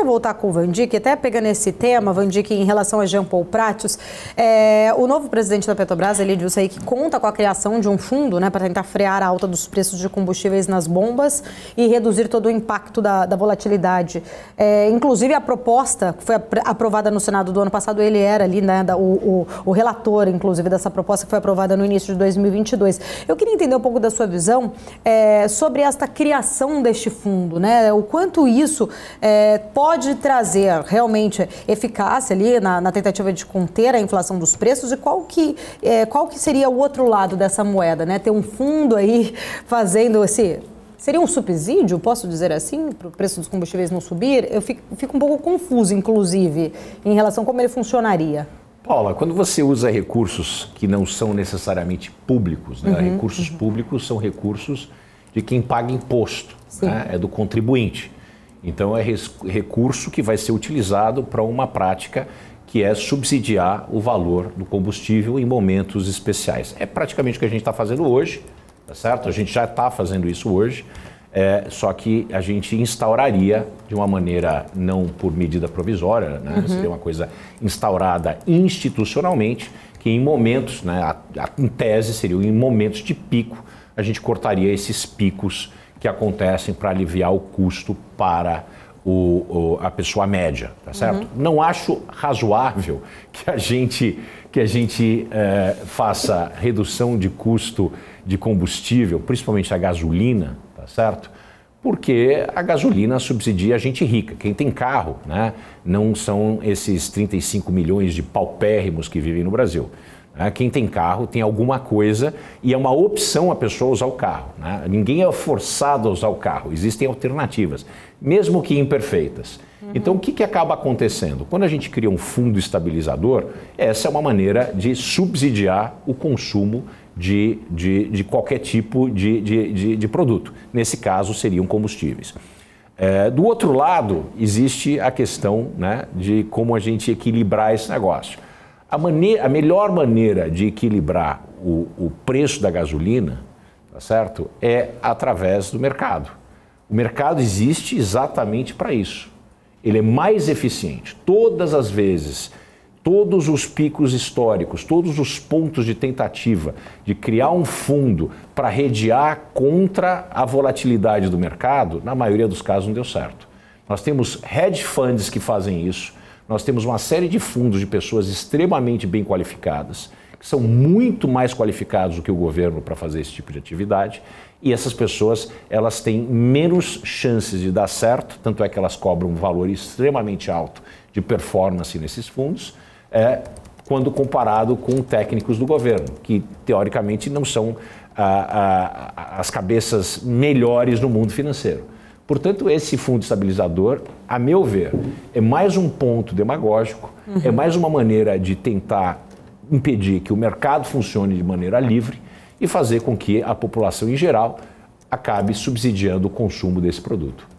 quero voltar com o Vandick, até pegando esse tema, Vandick, em relação a Jean Paul Pratios. O novo presidente da Petrobras, Elidio Saik, conta com a criação de um fundo, né, para tentar frear a alta dos preços de combustíveis nas bombas e reduzir todo o impacto da volatilidade. Inclusive, a proposta que foi aprovada no Senado do ano passado, ele era ali, né, o relator, inclusive, dessa proposta que foi aprovada no início de 2022. Eu queria entender um pouco da sua visão sobre esta criação deste fundo, né? O quanto isso pode trazer realmente eficácia ali na tentativa de conter a inflação dos preços e qual que seria o outro lado dessa moeda, né? Ter um fundo aí fazendo seria um subsídio, posso dizer assim, para o preço dos combustíveis não subir? Eu fico um pouco confuso, inclusive, em relação a como ele funcionaria. Paula, quando você usa recursos que não são necessariamente públicos, né? Recursos públicos são recursos de quem paga imposto, né? É do contribuinte. Então é recurso que vai ser utilizado para uma prática que é subsidiar o valor do combustível em momentos especiais. É praticamente o que a gente está fazendo hoje, tá certo? A gente já está fazendo isso hoje, só que a gente instauraria de uma maneira não por medida provisória, né? Seria uma coisa instaurada institucionalmente, que em momentos, né, em tese, seriam em momentos de pico, a gente cortaria esses picos que acontecem para aliviar o custo para a pessoa média, tá certo? Não acho razoável que a gente faça redução de custo de combustível, principalmente a gasolina, tá certo? Porque a gasolina subsidia a gente rica, quem tem carro, né? Não são esses 35 milhões de paupérrimos que vivem no Brasil. Quem tem carro tem alguma coisa e é uma opção a pessoa usar o carro, né? Ninguém é forçado a usar o carro, existem alternativas, mesmo que imperfeitas. Então, o que acaba acontecendo? Quando a gente cria um fundo estabilizador, essa é uma maneira de subsidiar o consumo de qualquer tipo de produto. Nesse caso, seriam combustíveis. Do outro lado, existe a questão, né, de como a gente equilibrar esse negócio. A melhor maneira de equilibrar o preço da gasolina, tá certo, é através do mercado. O mercado existe exatamente para isso. Ele é mais eficiente. Todas as vezes, todos os picos históricos, todos os pontos de tentativa de criar um fundo para rediar contra a volatilidade do mercado, na maioria dos casos não deu certo. Nós temos hedge funds que fazem isso. Nós temos uma série de fundos de pessoas extremamente bem qualificadas, que são muito mais qualificados do que o governo para fazer esse tipo de atividade, e essas pessoas elas têm menos chances de dar certo, tanto é que elas cobram um valor extremamente alto de performance nesses fundos, quando comparado com técnicos do governo, que teoricamente não são as cabeças melhores no mundo financeiro. Portanto, esse fundo estabilizador, a meu ver, é mais um ponto demagógico, é mais uma maneira de tentar impedir que o mercado funcione de maneira livre e fazer com que a população em geral acabe subsidiando o consumo desse produto.